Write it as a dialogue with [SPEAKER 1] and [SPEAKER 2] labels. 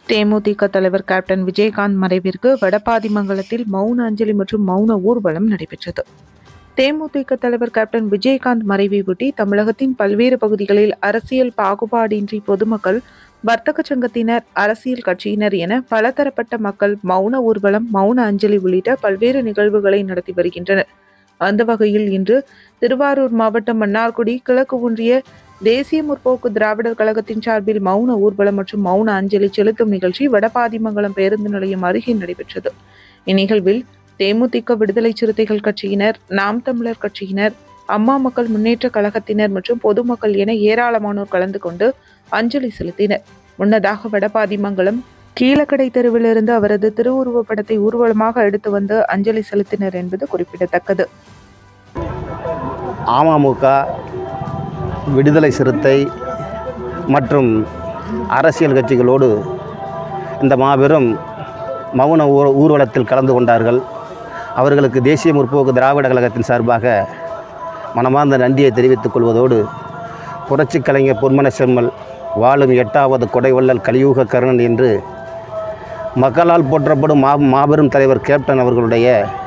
[SPEAKER 1] தேமுதிக தலைவர் கேப்டன் விஜயகாந்த் மறைவிற்கு வடபாதிமங்கலத்தில் மௌன அஞ்சலி மற்றும் மௌன ஊர்வலம் நடைபெற்றது. தேமுதிக தலைவர் கேப்டன் விஜயகாந்த் மறைவை ஒட்டி தமிழகத்தின் பல்வேறு பகுதிகளில் அரசியல் பாகுபாடின்றி பொதுமக்கள், வர்த்தக சங்கத்தினர், அரசியல் கட்சியினர் என பலதரப்பட்ட மக்கள் மௌன ஊர்வலம், மௌன அஞ்சலி உள்ளிட்ட பல்வேறு நிகழ்வுகளை நடத்தி வருகின்றனர். அந்த வகையில் இன்று திருவாரூர் மாவட்டம் மன்னார்குடி கிழக்கு ஒன்றிய தேசிய முற்போக்கு திராவிடர் கழகத்தின் சார்பில் மௌன ஊர்வலம் மற்றும் மௌன அஞ்சலி செலுத்தும் நிகழ்ச்சி வடபாதிமங்கலம் பேருந்து நிலையம் அருகே நடைபெற்றது. இந்நிகழ்வில் தேமுதிக விடுதலை சிறுத்தைகள் கட்சியினர், நாம் தமிழர் கட்சியினர், அம்மா மக்கள் முன்னேற்ற கழகத்தினர் மற்றும் பொதுமக்கள் என ஏராளமானோர் கலந்து கொண்டு அஞ்சலி செலுத்தினர். முன்னதாக வடபாதிமங்கலம் கீழக்கடை தெருவிலிருந்து அவரது திருவுருவப் படத்தை ஊர்வலமாக எடுத்து வந்து அஞ்சலி செலுத்தினர் என்பது குறிப்பிடத்தக்கது.
[SPEAKER 2] அமமுக, விடுதலை சிறுத்தை மற்றும் அரசியல் கட்சிகளோடு இந்த மாபெரும் மௌன ஊர்வலத்தில் கலந்து கொண்டார்கள். அவர்களுக்கு தேசிய முற்போக்கு திராவிட கழகத்தின் சார்பாக மனமார்ந்த நன்றியை தெரிவித்துக் கொள்வதோடு, புரட்சி கலைஞர் பொன்மன செம்மல் வாழும் 8வது கொடைவள்ளல் கலியுக கருணன் என்று மக்களால் போற்றப்படும் மாபெரும் தலைவர் கேப்டன் அவர்களுடைய